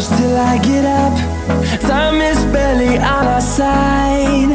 close till I get up. Time is barely on our side.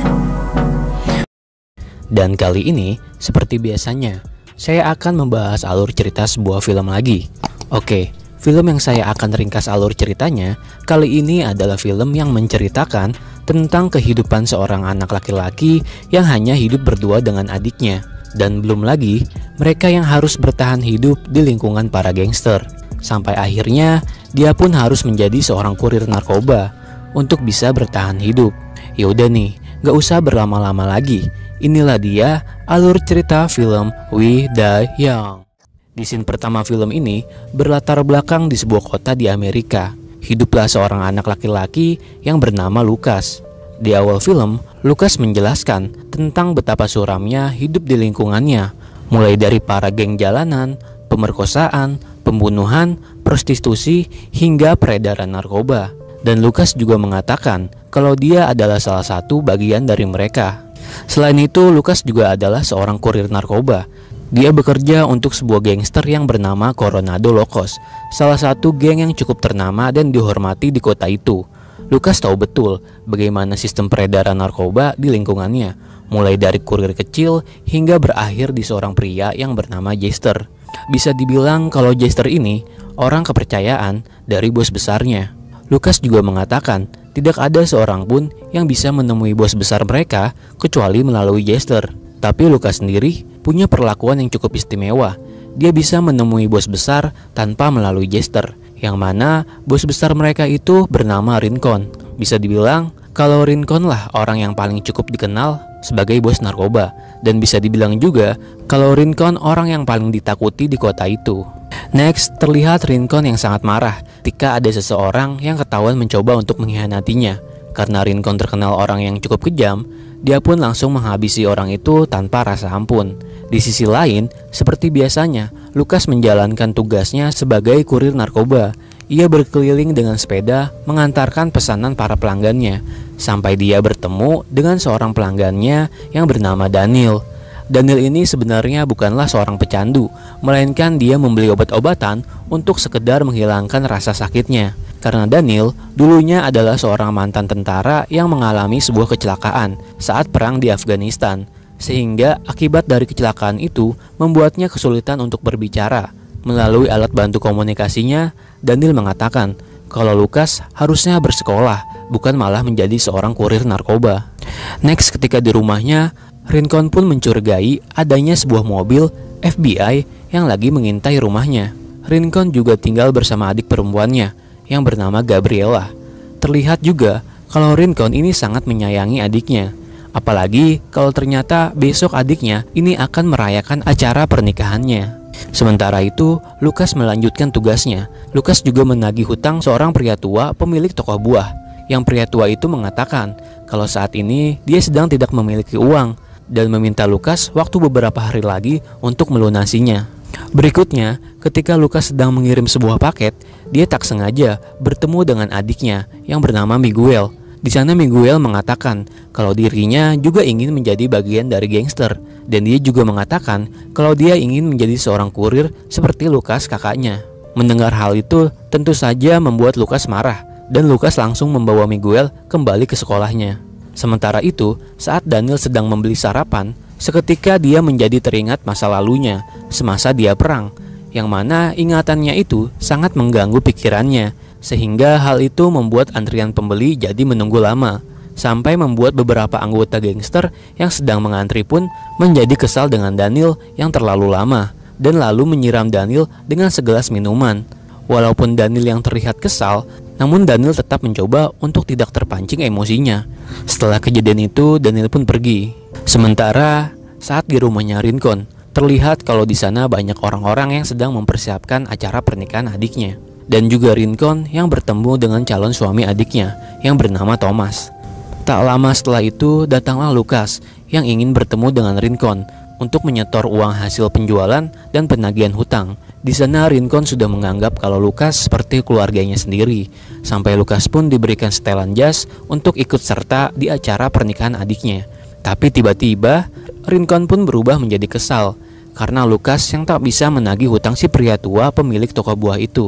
Dan kali ini, seperti biasanya, saya akan membahas alur cerita sebuah film lagi. Oke, film yang saya akan ringkas alur ceritanya kali ini adalah film yang menceritakan tentang kehidupan seorang anak laki-laki yang hanya hidup berdua dengan adiknya. Dan belum lagi, mereka yang harus bertahan hidup di lingkungan para gangster. Sampai akhirnya, dia pun harus menjadi seorang kurir narkoba untuk bisa bertahan hidup. Yaudah nih, gak usah berlama-lama lagi. Inilah dia alur cerita film We Die Young. Di scene pertama film ini berlatar belakang di sebuah kota di Amerika. Hiduplah seorang anak laki-laki yang bernama Lucas. Di awal film, Lucas menjelaskan tentang betapa suramnya hidup di lingkungannya, mulai dari para geng jalanan, pemerkosaan, pembunuhan, prostitusi, hingga peredaran narkoba. Dan Lucas juga mengatakan kalau dia adalah salah satu bagian dari mereka. Selain itu, Lucas juga adalah seorang kurir narkoba. Dia bekerja untuk sebuah gangster yang bernama Coronado Locos, salah satu geng yang cukup ternama dan dihormati di kota itu. Lucas tahu betul bagaimana sistem peredaran narkoba di lingkungannya, mulai dari kurir kecil hingga berakhir di seorang pria yang bernama Jester. Bisa dibilang kalau Jester ini orang kepercayaan dari bos besarnya. Lucas juga mengatakan tidak ada seorang pun yang bisa menemui bos besar mereka kecuali melalui Jester. Tapi Lucas sendiri punya perlakuan yang cukup istimewa. Dia bisa menemui bos besar tanpa melalui Jester, yang mana bos besar mereka itu bernama Rincon. Bisa dibilang kalau Rincon lah orang yang paling cukup dikenal sebagai bos narkoba. Dan bisa dibilang juga kalau Rincon orang yang paling ditakuti di kota itu. Next, terlihat Rincon yang sangat marah ketika ada seseorang yang ketahuan mencoba untuk mengkhianatinya. Karena Rincon terkenal orang yang cukup kejam, dia pun langsung menghabisi orang itu tanpa rasa ampun. Di sisi lain, seperti biasanya, Lucas menjalankan tugasnya sebagai kurir narkoba. Ia berkeliling dengan sepeda mengantarkan pesanan para pelanggannya, sampai dia bertemu dengan seorang pelanggannya yang bernama Daniel. Daniel ini sebenarnya bukanlah seorang pecandu, melainkan dia membeli obat-obatan untuk sekedar menghilangkan rasa sakitnya. Karena Daniel dulunya adalah seorang mantan tentara yang mengalami sebuah kecelakaan saat perang di Afghanistan, sehingga akibat dari kecelakaan itu membuatnya kesulitan untuk berbicara. Melalui alat bantu komunikasinya, Daniel mengatakan kalau Lucas harusnya bersekolah, bukan malah menjadi seorang kurir narkoba. Next, ketika di rumahnya, Rincon pun mencurigai adanya sebuah mobil FBI yang lagi mengintai rumahnya. Rincon juga tinggal bersama adik perempuannya yang bernama Gabriela. Terlihat juga kalau Rincon ini sangat menyayangi adiknya. Apalagi kalau ternyata besok adiknya ini akan merayakan acara pernikahannya. Sementara itu, Lucas melanjutkan tugasnya. Lucas juga menagih hutang seorang pria tua pemilik toko buah. Yang pria tua itu mengatakan kalau saat ini dia sedang tidak memiliki uang dan meminta Lucas waktu beberapa hari lagi untuk melunasinya. Berikutnya, ketika Lucas sedang mengirim sebuah paket, dia tak sengaja bertemu dengan adiknya yang bernama Miguel. Di sana Miguel mengatakan kalau dirinya juga ingin menjadi bagian dari gangster, dan dia juga mengatakan kalau dia ingin menjadi seorang kurir seperti Lucas kakaknya. Mendengar hal itu tentu saja membuat Lucas marah, dan Lucas langsung membawa Miguel kembali ke sekolahnya. Sementara itu, saat Daniel sedang membeli sarapan, seketika dia menjadi teringat masa lalunya semasa dia perang, yang mana ingatannya itu sangat mengganggu pikirannya, sehingga hal itu membuat antrian pembeli jadi menunggu lama, sampai membuat beberapa anggota gangster yang sedang mengantri pun menjadi kesal dengan Daniel yang terlalu lama, dan lalu menyiram Daniel dengan segelas minuman. Walaupun Daniel yang terlihat kesal, namun Daniel tetap mencoba untuk tidak terpancing emosinya. Setelah kejadian itu, Daniel pun pergi. Sementara saat di rumahnya Rincon, terlihat kalau di sana banyak orang-orang yang sedang mempersiapkan acara pernikahan adiknya. Dan juga Rincon yang bertemu dengan calon suami adiknya yang bernama Thomas. Tak lama setelah itu, datanglah Lucas yang ingin bertemu dengan Rincon untuk menyetor uang hasil penjualan dan penagihan hutang. Di sana Rincon sudah menganggap kalau Lucas seperti keluarganya sendiri, sampai Lucas pun diberikan setelan jas untuk ikut serta di acara pernikahan adiknya. Tapi tiba-tiba Rincon pun berubah menjadi kesal karena Lucas yang tak bisa menagih hutang si pria tua pemilik toko buah itu.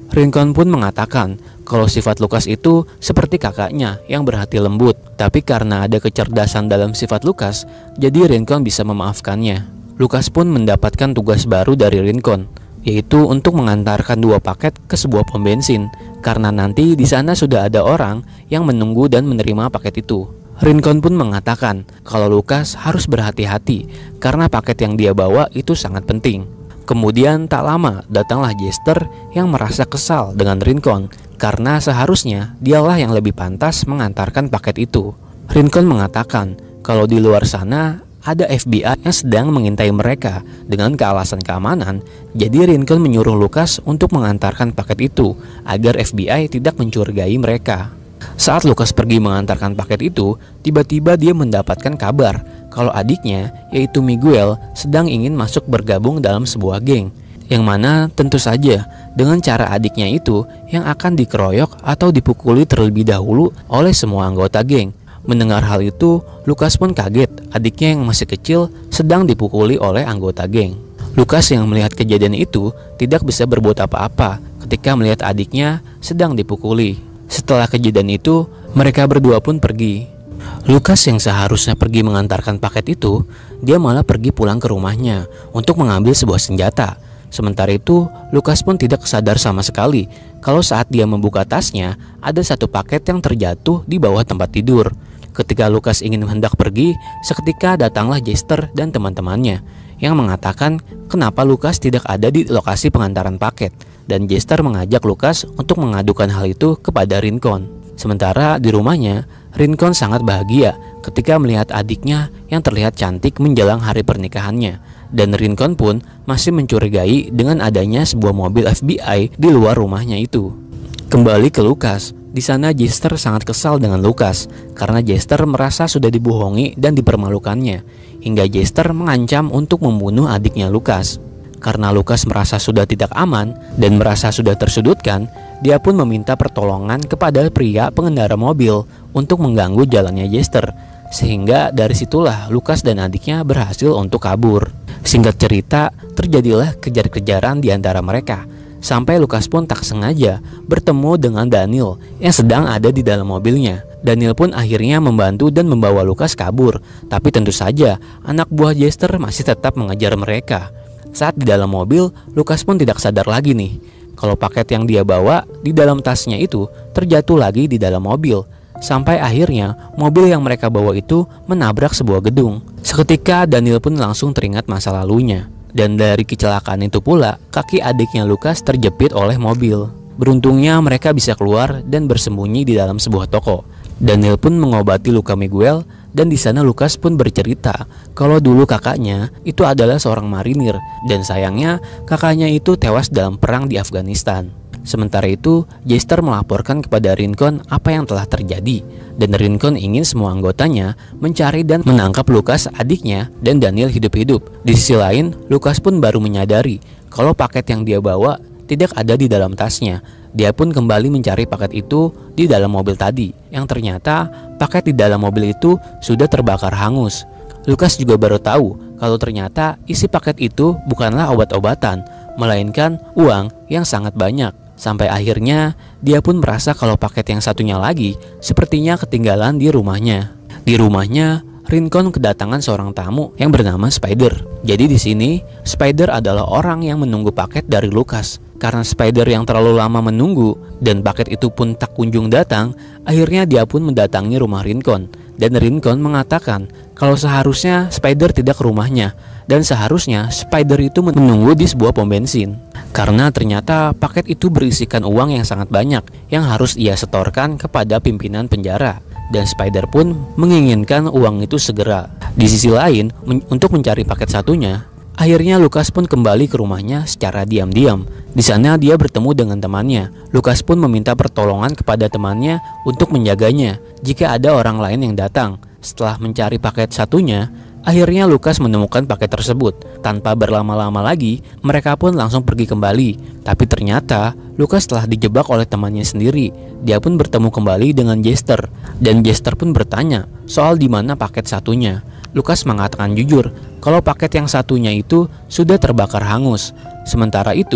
Rincon pun mengatakan kalau sifat Lucas itu seperti kakaknya yang berhati lembut. Tapi karena ada kecerdasan dalam sifat Lucas, jadi Rincon bisa memaafkannya. Lucas pun mendapatkan tugas baru dari Rincon, yaitu untuk mengantarkan 2 paket ke sebuah pom bensin, karena nanti di sana sudah ada orang yang menunggu dan menerima paket itu. Rincon pun mengatakan kalau Lucas harus berhati-hati karena paket yang dia bawa itu sangat penting. Kemudian tak lama datanglah Jester yang merasa kesal dengan Rincon karena seharusnya dialah yang lebih pantas mengantarkan paket itu. Rincon mengatakan kalau di luar sana ada FBI yang sedang mengintai mereka dengan alasan keamanan. Jadi Rincon menyuruh Lucas untuk mengantarkan paket itu agar FBI tidak mencurigai mereka. Saat Lucas pergi mengantarkan paket itu, tiba-tiba dia mendapatkan kabar kalau adiknya, yaitu Miguel, sedang ingin masuk bergabung dalam sebuah geng, yang mana tentu saja dengan cara adiknya itu yang akan dikeroyok atau dipukuli terlebih dahulu oleh semua anggota geng. Mendengar hal itu, Lucas pun kaget adiknya yang masih kecil sedang dipukuli oleh anggota geng. Lucas yang melihat kejadian itu tidak bisa berbuat apa-apa ketika melihat adiknya sedang dipukuli. Setelah kejadian itu, mereka berdua pun pergi. Lucas yang seharusnya pergi mengantarkan paket itu, dia malah pergi pulang ke rumahnya untuk mengambil sebuah senjata. Sementara itu, Lucas pun tidak sadar sama sekali kalau saat dia membuka tasnya, ada satu paket yang terjatuh di bawah tempat tidur. Ketika Lucas ingin hendak pergi, seketika datanglah Jester dan teman-temannya yang mengatakan kenapa Lucas tidak ada di lokasi pengantaran paket, dan Jester mengajak Lucas untuk mengadukan hal itu kepada Rincon. Sementara di rumahnya, Rincon sangat bahagia ketika melihat adiknya yang terlihat cantik menjelang hari pernikahannya, dan Rincon pun masih mencurigai dengan adanya sebuah mobil FBI di luar rumahnya itu. Kembali ke Lucas, di sana Jester sangat kesal dengan Lucas karena Jester merasa sudah dibohongi dan dipermalukannya, hingga Jester mengancam untuk membunuh adiknya Lucas. Karena Lucas merasa sudah tidak aman dan merasa sudah tersudutkan, dia pun meminta pertolongan kepada pria pengendara mobil untuk mengganggu jalannya Jester. Sehingga dari situlah Lucas dan adiknya berhasil untuk kabur. Singkat cerita, terjadilah kejar-kejaran di antara mereka, sampai Lucas pun tak sengaja bertemu dengan Daniel yang sedang ada di dalam mobilnya. Daniel pun akhirnya membantu dan membawa Lucas kabur. Tapi tentu saja anak buah Jester masih tetap mengejar mereka. Saat di dalam mobil, Lucas pun tidak sadar lagi nih kalau paket yang dia bawa di dalam tasnya itu terjatuh lagi di dalam mobil. Sampai akhirnya mobil yang mereka bawa itu menabrak sebuah gedung. Seketika Daniel pun langsung teringat masa lalunya. Dan dari kecelakaan itu pula, kaki adiknya Lucas terjepit oleh mobil. Beruntungnya mereka bisa keluar dan bersembunyi di dalam sebuah toko. Daniel pun mengobati luka Miguel, dan di sana Lucas pun bercerita kalau dulu kakaknya itu adalah seorang marinir, dan sayangnya kakaknya itu tewas dalam perang di Afghanistan. Sementara itu, Jester melaporkan kepada Rincon apa yang telah terjadi, dan Rincon ingin semua anggotanya mencari dan menangkap Lucas adiknya dan Daniel hidup-hidup. Di sisi lain, Lucas pun baru menyadari kalau paket yang dia bawa tidak ada di dalam tasnya. Dia pun kembali mencari paket itu di dalam mobil tadi, yang ternyata paket di dalam mobil itu sudah terbakar hangus. Lucas juga baru tahu kalau ternyata isi paket itu bukanlah obat-obatan, melainkan uang yang sangat banyak. Sampai akhirnya dia pun merasa kalau paket yang satunya lagi sepertinya ketinggalan di rumahnya. Di rumahnya, Rincon kedatangan seorang tamu yang bernama Spider. Jadi di sini, Spider adalah orang yang menunggu paket dari Lucas. Karena Spider yang terlalu lama menunggu dan paket itu pun tak kunjung datang, akhirnya dia pun mendatangi rumah Rincon. Dan Rincon mengatakan kalau seharusnya Spider tidak ke rumahnya, dan seharusnya Spider itu menunggu di sebuah pom bensin. Karena ternyata paket itu berisikan uang yang sangat banyak yang harus ia setorkan kepada pimpinan penjara. Dan Spider pun menginginkan uang itu segera. Di sisi lain, untuk mencari paket satunya, akhirnya Lucas pun kembali ke rumahnya secara diam-diam. Di sana dia bertemu dengan temannya. Lucas pun meminta pertolongan kepada temannya untuk menjaganya jika ada orang lain yang datang. Setelah mencari paket satunya, akhirnya Lucas menemukan paket tersebut. Tanpa berlama-lama lagi, mereka pun langsung pergi kembali. Tapi ternyata Lucas telah dijebak oleh temannya sendiri. Dia pun bertemu kembali dengan Jester, dan Jester pun bertanya soal di mana paket satunya. Lucas mengatakan jujur kalau paket yang satunya itu sudah terbakar hangus. Sementara itu,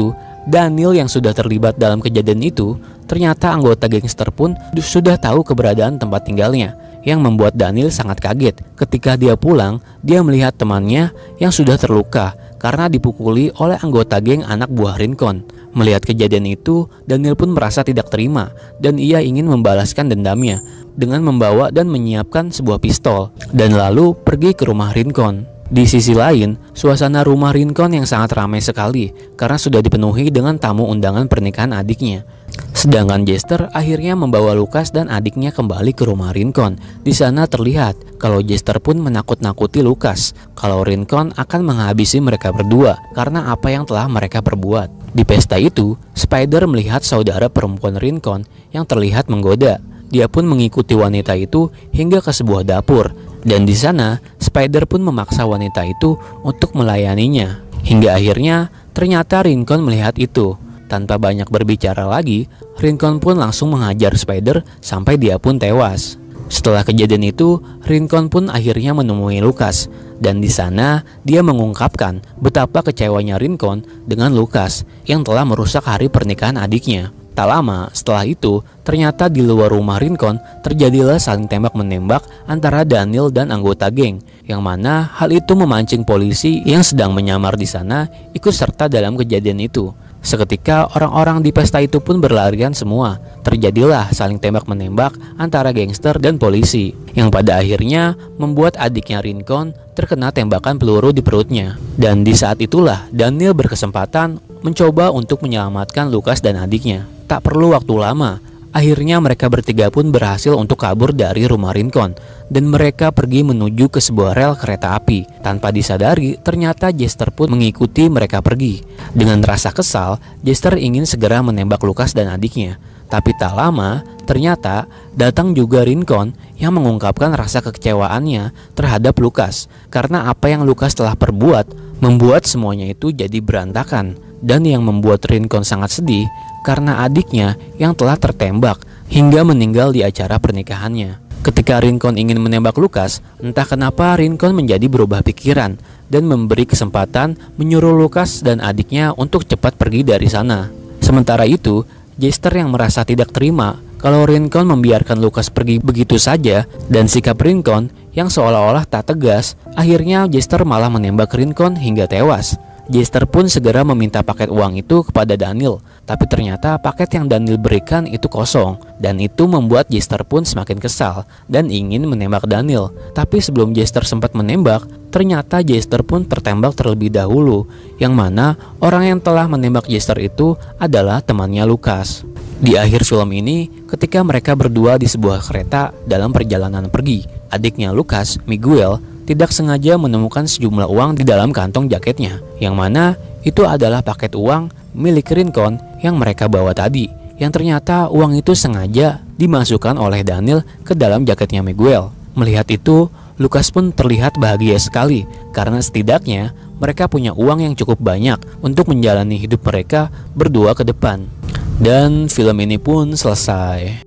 Daniel yang sudah terlibat dalam kejadian itu, ternyata anggota gangster pun sudah tahu keberadaan tempat tinggalnya, yang membuat Daniel sangat kaget. Ketika dia pulang, dia melihat temannya yang sudah terluka karena dipukuli oleh anggota geng anak buah Rincon. Melihat kejadian itu, Daniel pun merasa tidak terima dan ia ingin membalaskan dendamnya dengan membawa dan menyiapkan sebuah pistol dan lalu pergi ke rumah Rincon. Di sisi lain, suasana rumah Rincon yang sangat ramai sekali karena sudah dipenuhi dengan tamu undangan pernikahan adiknya. Sedangkan Jester akhirnya membawa Lucas dan adiknya kembali ke rumah Rincon. Di sana terlihat kalau Jester pun menakut-nakuti Lucas kalau Rincon akan menghabisi mereka berdua karena apa yang telah mereka perbuat. Di pesta itu, Spider melihat saudara perempuan Rincon yang terlihat menggoda. Dia pun mengikuti wanita itu hingga ke sebuah dapur, dan di sana Spider pun memaksa wanita itu untuk melayaninya. Hingga akhirnya ternyata Rincon melihat itu. Tanpa banyak berbicara lagi, Rincon pun langsung menghajar Spider sampai dia pun tewas. Setelah kejadian itu, Rincon pun akhirnya menemui Lucas, dan di sana dia mengungkapkan betapa kecewanya Rincon dengan Lucas yang telah merusak hari pernikahan adiknya. Tak lama setelah itu, ternyata di luar rumah Rincon terjadilah saling tembak-menembak antara Daniel dan anggota geng, yang mana hal itu memancing polisi yang sedang menyamar di sana ikut serta dalam kejadian itu. Seketika orang-orang di pesta itu pun berlarian semua. Terjadilah saling tembak-menembak antara gangster dan polisi, yang pada akhirnya membuat adiknya Rincon terkena tembakan peluru di perutnya. Dan di saat itulah Daniel berkesempatan mencoba untuk menyelamatkan Lucas dan adiknya. Tak perlu waktu lama, akhirnya mereka bertiga pun berhasil untuk kabur dari rumah Rincon, dan mereka pergi menuju ke sebuah rel kereta api. Tanpa disadari, ternyata Jester pun mengikuti mereka pergi. Dengan rasa kesal, Jester ingin segera menembak Lucas dan adiknya. Tapi tak lama, ternyata datang juga Rincon yang mengungkapkan rasa kekecewaannya terhadap Lucas karena apa yang Lucas telah perbuat membuat semuanya itu jadi berantakan. Dan yang membuat Rincon sangat sedih karena adiknya yang telah tertembak hingga meninggal di acara pernikahannya. Ketika Rincon ingin menembak Lucas, entah kenapa Rincon menjadi berubah pikiran dan memberi kesempatan menyuruh Lucas dan adiknya untuk cepat pergi dari sana. Sementara itu, Jester yang merasa tidak terima kalau Rincon membiarkan Lucas pergi begitu saja, dan sikap Rincon yang seolah-olah tak tegas, akhirnya Jester malah menembak Rincon hingga tewas. Jester pun segera meminta paket uang itu kepada Daniel, tapi ternyata paket yang Daniel berikan itu kosong, dan itu membuat Jester pun semakin kesal dan ingin menembak Daniel. Tapi sebelum Jester sempat menembak, ternyata Jester pun tertembak terlebih dahulu, yang mana orang yang telah menembak Jester itu adalah temannya Lucas. Di akhir film ini, ketika mereka berdua di sebuah kereta dalam perjalanan pergi, adiknya Lucas, Miguel, tidak sengaja menemukan sejumlah uang di dalam kantong jaketnya, yang mana itu adalah paket uang milik Rincon yang mereka bawa tadi, yang ternyata uang itu sengaja dimasukkan oleh Daniel ke dalam jaketnya Miguel. Melihat itu, Lucas pun terlihat bahagia sekali karena setidaknya mereka punya uang yang cukup banyak untuk menjalani hidup mereka berdua ke depan. Dan film ini pun selesai.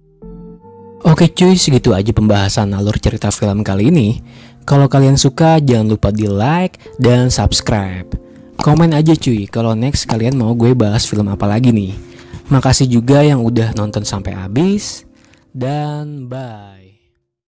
Oke cuy, segitu aja pembahasan alur cerita film kali ini. Kalau kalian suka, jangan lupa di like dan subscribe. Komen aja cuy kalau next kalian mau gue bahas film apa lagi nih. Makasih juga yang udah nonton sampai habis. Dan bye.